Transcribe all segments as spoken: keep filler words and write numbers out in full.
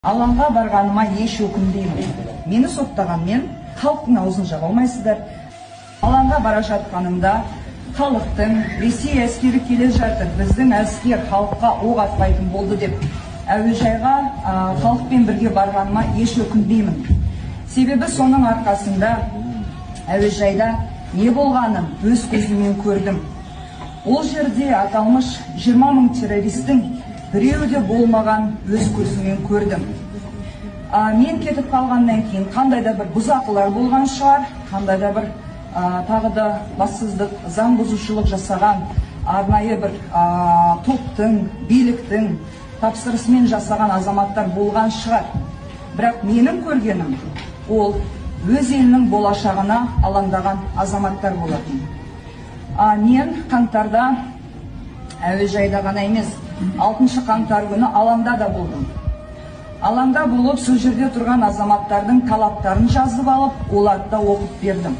Алаңға барғаныма еш өкінбеймін. Мені соттағанмен халықтың аузын жаба алмайсыздар. Алаңға бара жатқанымда халықтың Ресей әскері келе жатыр, біздің әскер халыққа оқ атпайтын болды деп әуежайға халықпен бірге барғаныма еш өкінбеймін. Себебі соның арқасында әуежайда не болғанын өз көзіммен көрдім. Ол жерде аталмыш жиырма мың террористің біреуі де болмаған өз көзіммен көрдім. Мен кетіп қалғаннан кейін қандай да бір бұзақылар болған шығар, қандай да бір тағы да бассыздық, заң бұзушылық жасаған арнайы бір топтың, биліктің тапсырысымен жасаған азаматтар болған шығар. Бірақ менің көргенім ол өз елінің болашағына алаңдаған азаматтар болатын. Мен қаңтарда әуежайда ғана емес, алтыншы қаңтар күні алаңда да болдым. Алаңда болып, сол жерде тұрған азаматтардың талаптарын жазып алып, оларды да оқып бердім.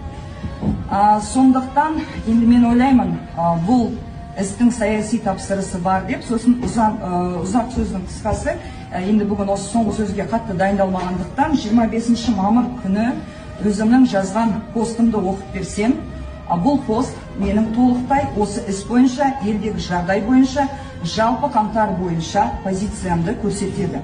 Сондықтан, енді мен ойлаймын, бұл істің саяси тапсырысы бар деп, сосын ұзақ сөздің қысқасы, енді бүгін осы соңғы сөзге қатты дайындалмағандықтан, жиырма бесінші мамыр күні өзімнің жазған постымды оқып берсем, бұл пост менің толықтай осы іс бойынша, елдегі жағдай бойынша, жалпы қаңтар бойынша позициямды көрсетеді.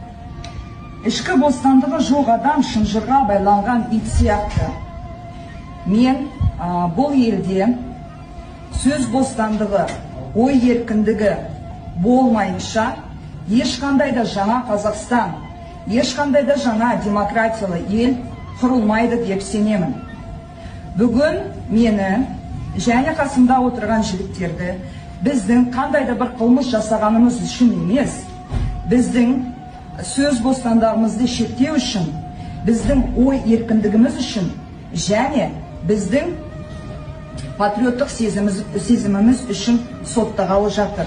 Ішкі бостандығы жоқ адам шынжырға байланған ит сияқты. Мен бұл елде сөз бостандығы, ой еркіндігі болмайынша ешқандай да жаңа Қазақстан, ешқандай да жаңа демократиялы ел құрылмайды деп сенемін. Бүгін мені және қасымда отырған жігіттерді біздің қандай да бір қылмыс жасағанымыз үшін емес, біздің сөз бостандығымызды шектеу үшін, біздің ой еркіндігіміз үшін және біздің патриоттық сезіміміз үшін соттағалы жатыр.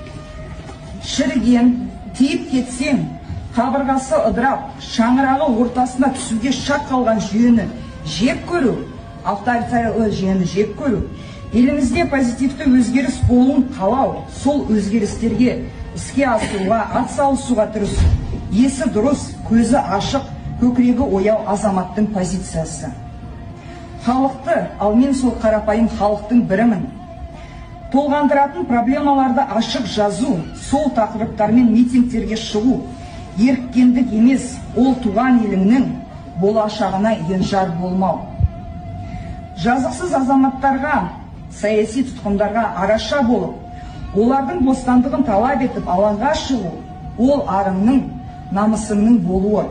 Шіріген, тиіп кетсең, қабырғасы ыдырап, шаңырағы ортасына түсуге шақ қалған жүйені жек көру, авторитарлы жүйені жек көру, елімізде позитивті өзгеріс болуын қалау, сол өзгерістерге іске асыруға, атсалысуға тырысу, есі дұрыс, көзі ашық, көкірегі ояу азаматтың позициясы. Халықты, ал мен сол қарапайым халықтың бірімін. Толғандыратын проблемаларды ашық жазу, сол тақырыптармен митингтерге шығу, еріккендік емес, ол туған еліңнің болашағына енжар болмау. Жазықсыз азаматтарға, саяси тұтқындарға араша болып, олардың бостандығын талап етіп алаңға шығу, ол арыңның, намысыңның болуы.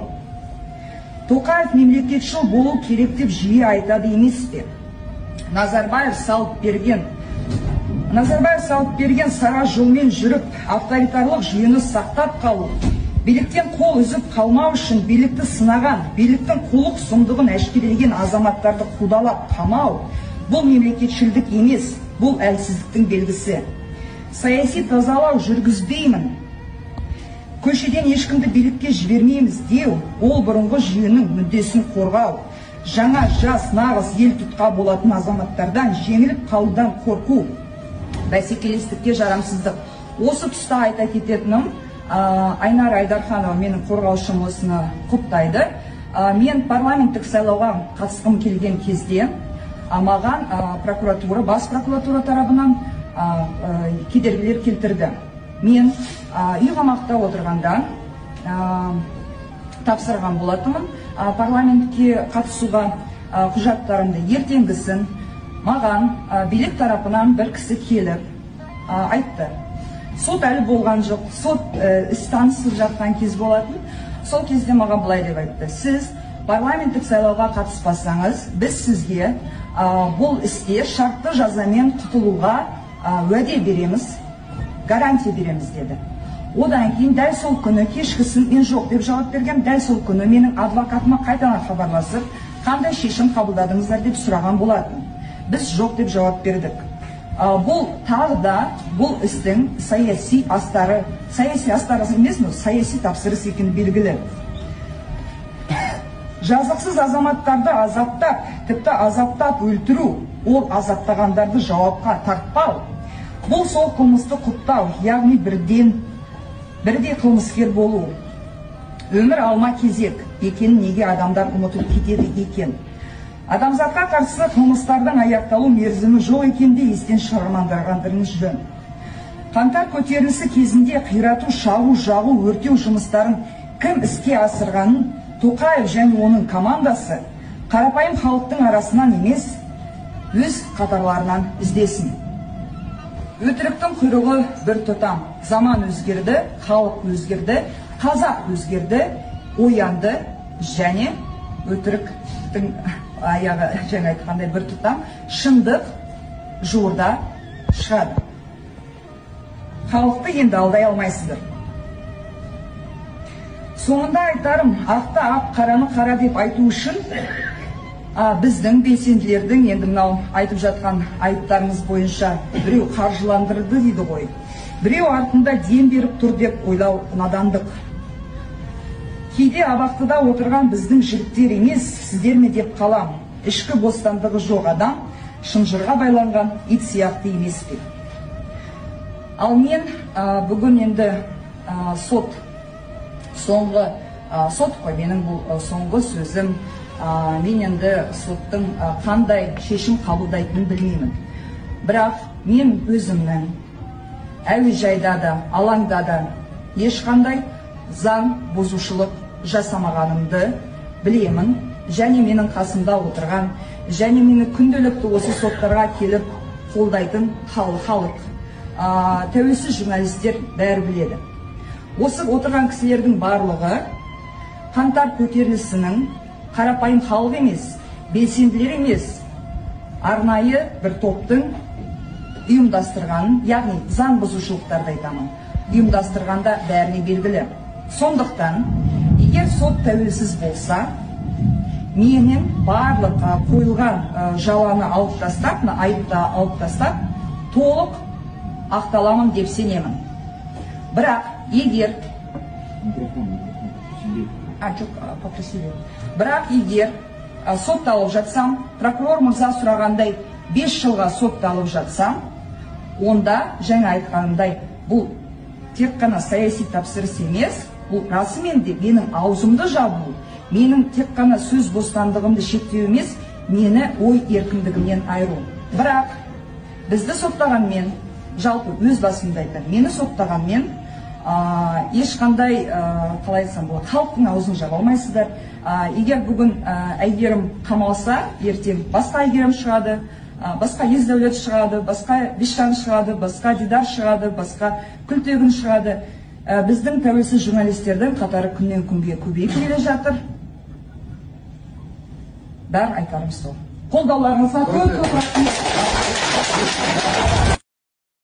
Тоқаев мемлекетшіл болу керек деп жиі айтады емес пе? Назарбаев салып берген, Назарбаев салып берген сара жолмен жүріп, авторитарлық жүйені сақтап қалу, биліктен қол үзіп қалмау үшін билікті сынаған, биліктің қулық сұмдығын әшкерелеген азаматтарды қудалап қамау, бұл мемлекетшілдік емес, бұл әлсіздіктің белгісі. Саяси тазалау жүргізбеймін, көшеден ешкімді билікке жібермейміз деу, ол бұрынғы жүйенің мүддесін қорғау, жаңа жас нағыз ел тұтқа болатын азаматтардан жеңіліп қалудан қорқу, бәсекелестікке жарамсыздық. Осы тұста айта кететінім, Айнар Айдарханова менің қорғаушым осыны құптайды. Мен парламенттік сайлауға қатысқым келген кезде маған прокуратура, бас прокуратура тарабынан кедергілер келтірді. Мен үй қамақта отырғанда тапсырған болатынмын парламентке қатысуға құжаттарымды. Ертеңгісін маған билік тарапынан бір кісі келіп айтты. Сот әлі болған жоқ, сот іс танысып жатқан кез болатын. Сол кезде маған былай деп айтты: сіз парламенттік сайлауға қатыспасаңыз, біз сізге бұл істе шартты жазамен құтылуға уәде береміз, гарантия береміз деді. Одан кейін дәл сол күні кешкісін мен жоқ деп жауап берген, дәл сол күні менің адвокатыма қайтадан хабарласып, қандай шешім қабылдадыңыздар деп сұраған болатын. Біз жоқ деп жауап бердік. Бұл тағы да бұл істің саяси астары, саяси астары емес, саяси тапсырыс екені белгілі. Жазықсыз азаматтарды азаптап, тіпті азаптап өлтіру, ол азаптағандарды жауапқа тартпау, бұл сол қылмысты құптау, яғни бірден бірдей қылмыскер болу. Өмір алма кезек екенін неге адамдар ұмытып кетеді екен? Адамзатқа қарсы қылмыстардың аяқталу мерзімі жоқ екенде естен шығармандырғандарыңыз жөн. Қаңтар көтерілісі кезінде қирату, шағу, жағу, өртеу жұмыстарын кім іске асырғанын Тоқаев және оның командасы қарапайым халықтың арасынан емес, өз қатарларынан іздесін. Өтіріктің құйрығы бір тұтам. Заман өзгерді, халық өзгерді, қазақ өзгерді, оянды, және өтіріктің аяғы жаңа айтқандай бір тұтам, шындық жуырда шығады. Халықты енді алдай алмайсыздар. Соңында айтарым, ақты ақ, қараны қара деп айту үшін біздің белсенділердің енді мынау айтып жатқан айыптарымыз бойынша біреу қаржыландырды дейді ғой. Біреу артында дем беріп тұр деп ойлау надандық. Кейде абақтыда отырған біздің жігіттер емес, сіздер ме деп қалам. Ішкі бостандығы жоқ адам, шынжырға байланған ит сияқты емес пе? Ал мен бүгін енді сот, соңғы сот қой, менің бұл соңғы сөзім, мен енді соттың қандай шешім қабылдайтынын білмеймін. Бірақ мен өзімнің әуежайда да, алаңда да ешқандай заң бұзушылық жасамағанымды білемін, және менің қасымда отырған, және мені күнделікті осы соттарға келіп қолдайтын халық, тәуелсіз журналистер бәрі біледі. Осы отырған кісілердің барлығы қаңтар көтерілісінің қарапайым халық емес, белсенділер емес, арнайы бір топтың ұйымдастырғанын, яғни заң бұзушылықтарды айтамын, ұйымдастырғанда бәріне белгілі. Сондықтан, егер сот тәуелсіз болса, менің барлық қойылған жаланы алып тастап, айыпты алып тастап, толық ақталамын деп сенемін. Бірақ егер Бірақ егер сотталып жатсам, прокурор мырза сұрағандай бес жылға сотталып жатсам, онда жаңа айтқанымдай бұл тек қана саяси тапсырыс емес, бұл расымен де менің аузымды жабу, менің тек қана сөз бостандығымды шектеу емес, мені ой еркіндігімнен айыру. Бірақ бізді соттағанмен, жалпы өз басымды айтам, мені соттағанмен ешқандай, қалай айтсам болады, халықтың аузын жаба алмайсыздар. Егер бүгін Әйгерім қамалса, ертең басқа Әйгерім шығады, басқа Есдәулет шығады, басқа Бишан шығады, басқа Дидар шығады, басқа Күлтегін шығады. Біздің тәуелсіз журналистердің қатары күннен күнге көбейіп келе жатыр. Бәрі айтарым сол. Қолдауларыңызға көп көп рахмет.